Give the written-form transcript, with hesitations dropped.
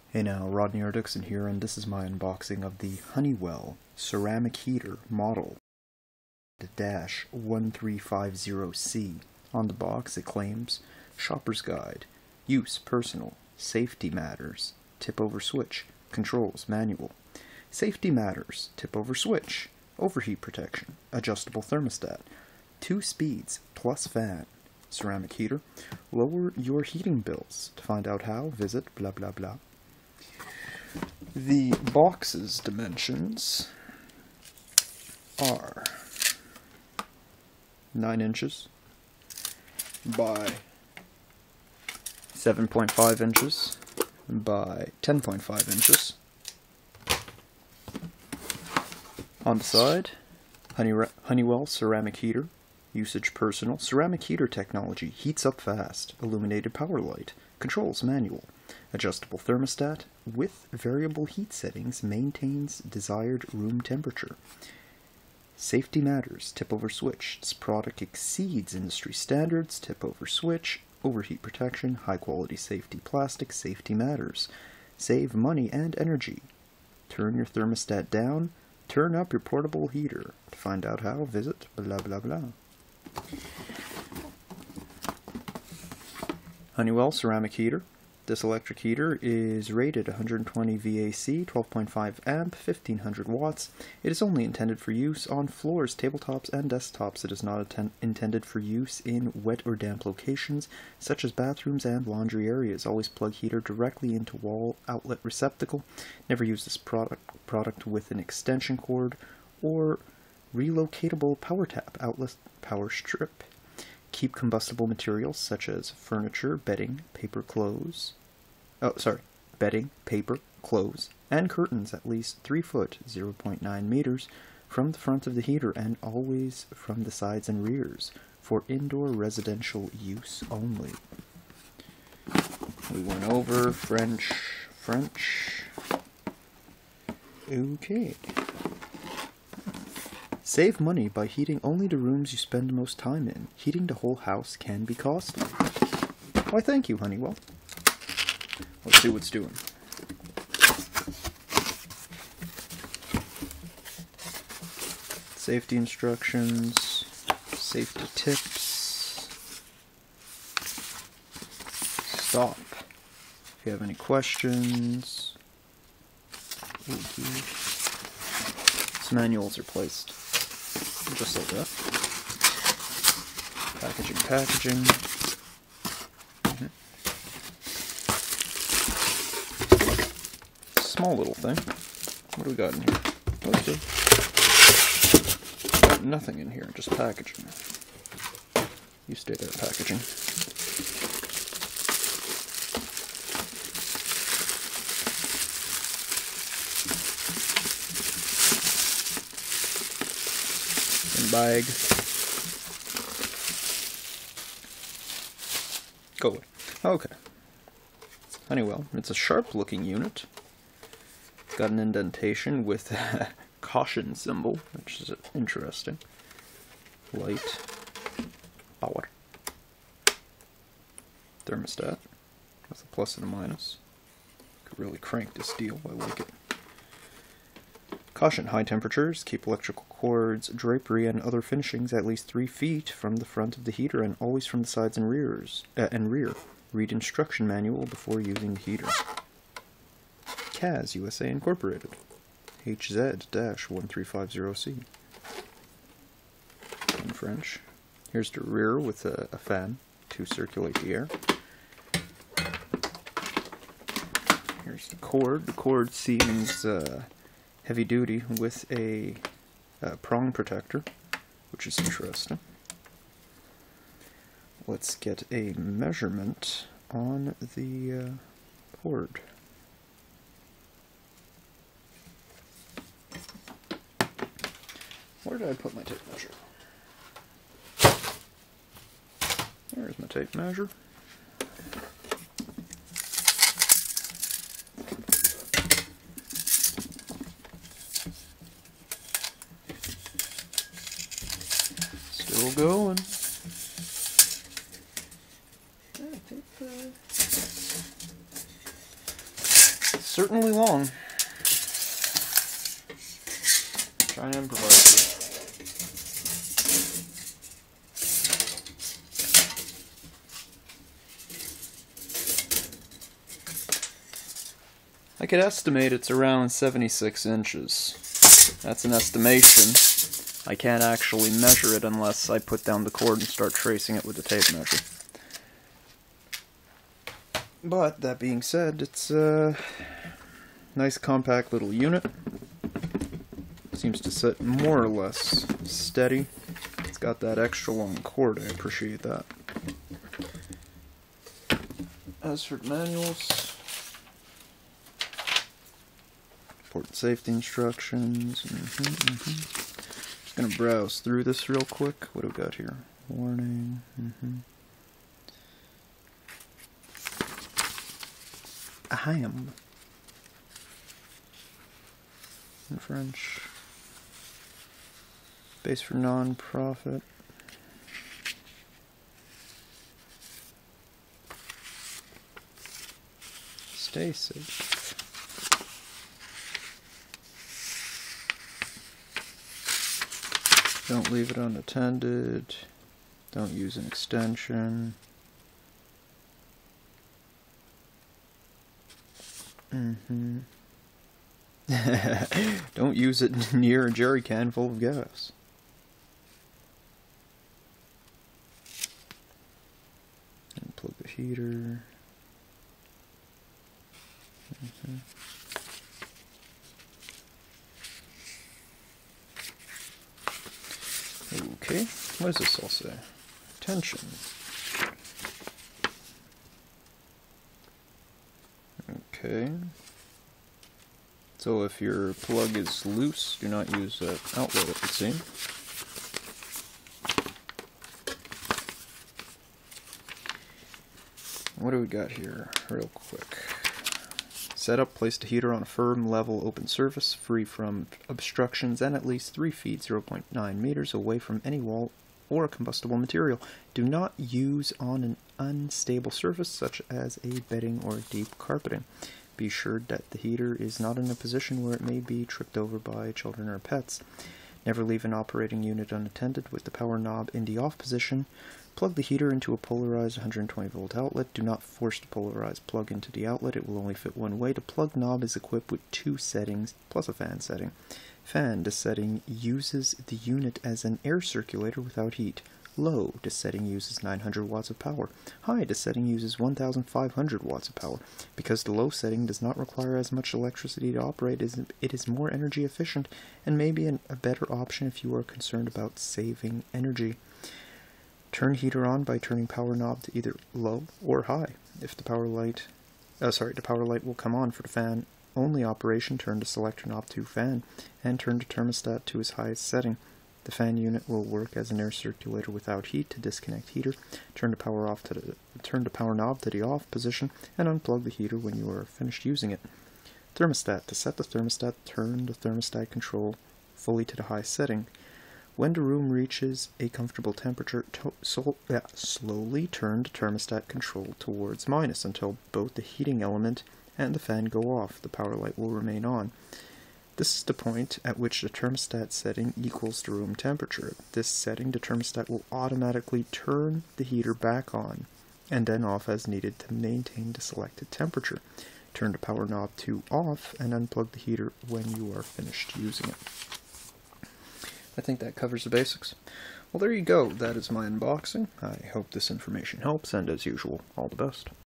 Hey now, Rodney Ardixon here, and this is my unboxing of the Honeywell Ceramic Heater model -1350C. On the box it claims, Shopper's Guide, Use Personal, Safety Matters, Tip Over Switch, Controls Manual. Safety Matters, Tip Over Switch, Overheat Protection, Adjustable Thermostat, 2 speeds plus fan, ceramic heater, lower your heating bills. To find out how, visit blah blah blah. The box's dimensions are 9 inches by 7.5 inches by 10.5 inches. On the side, Honeywell Ceramic Heater, usage personal, ceramic heater technology, heats up fast, illuminated power light, controls manual, adjustable thermostat with variable heat settings, maintains desired room temperature. Safety matters, tip over switch, this product exceeds industry standards, tip over switch, overheat protection, high quality safety plastic, safety matters, save money and energy, turn your thermostat down, turn up your portable heater. To find out how, visit blah blah blah. Honeywell Ceramic Heater. This electric heater is rated 120 VAC, 12.5 amp, 1500 watts. It is only intended for use on floors, tabletops, and desktops. It is not intended for use in wet or damp locations, such as bathrooms and laundry areas. Always plug heater directly into wall outlet receptacle. Never use this product with an extension cord or relocatable power tap, outlet power strip. Keep combustible materials such as furniture, bedding, paper, clothes, and curtains at least 3 foot, 0.9 meters from the front of the heater and always from the sides and rears for indoor residential use only. We went over French. Okay. Save money by heating only the rooms you spend the most time in. Heating the whole house can be costly. Why, thank you, Honeywell. Let's see what's doing. Safety instructions, safety tips. Stop if you have any questions. These manuals are placed just like that. Packaging. Small little thing. What do we got in here? Okay. Got nothing in here, just packaging. You stay there, packaging. Bag. Go away. Okay. Honeywell. It's a sharp looking unit. Got an indentation with a caution symbol, which is interesting. Light. Power. Thermostat. With a plus and a minus. Could really crank this deal. I like it. Caution, high temperatures, keep electrical cords, drapery, and other finishings at least 3 feet from the front of the heater and always from the sides and rear. Read instruction manual before using the heater. CAS USA Incorporated. HZ-1350C. In French. Here's the rear with a fan to circulate the air. Here's the cord. The cord seems heavy duty with a prong protector, which is interesting. Let's get a measurement on the cord. Where did I put my tape measure? There's my tape measure. Still going. certainly long. Trying to improvise here. I could estimate it's around 76 inches. That's an estimation. I can't actually measure it unless I put down the cord and start tracing it with the tape measure. But, that being said, it's a nice compact little unit. Seems to sit more or less steady. It's got that extra long cord, I appreciate that. As for the manuals, important safety instructions. Just gonna browse through this real quick. What do we got here? Warning. Ahem. In French. Base for non-profit. Stay safe. Don't leave it unattended. Don't use an extension. Don't use it near a jerry can full of gas. Unplug the heater. Okay, what does this all say? Tension. Okay. So if your plug is loose, do not use that outlet, it would seem. What do we got here, real quick? Setup, place the heater on a firm, level, open surface, free from obstructions, and at least 3 feet, 0.9 meters away from any wall or combustible material. Do not use on an unstable surface, such as a bedding or deep carpeting. Be sure that the heater is not in a position where it may be tripped over by children or pets. Never leave an operating unit unattended with the power knob in the off position. Plug the heater into a polarized 120 volt outlet. Do not force the polarized plug into the outlet. It will only fit one way. The plug knob is equipped with 2 settings plus a fan setting. Fan, the setting uses the unit as an air circulator without heat. Low, the setting uses 900 watts of power. High, the setting uses 1500 watts of power. Because the low setting does not require as much electricity to operate, it is more energy efficient and may be a better option if you are concerned about saving energy. Turn heater on by turning power knob to either low or high. If the power light, the power light will come on for the fan only operation. Turn the selector knob to fan and turn the thermostat to its highest setting. The fan unit will work as an air circulator without heat. To disconnect heater, turn the power knob to the off position and unplug the heater when you are finished using it. Thermostat. To set the thermostat, turn the thermostat control fully to the high setting. When the room reaches a comfortable temperature, slowly turn the thermostat control towards minus until both the heating element and the fan go off. The power light will remain on. This is the point at which the thermostat setting equals the room temperature. At this setting, the thermostat will automatically turn the heater back on and then off as needed to maintain the selected temperature. Turn the power knob to off and unplug the heater when you are finished using it. I think that covers the basics. Well, there you go. That is my unboxing. I hope this information helps, and as usual, all the best.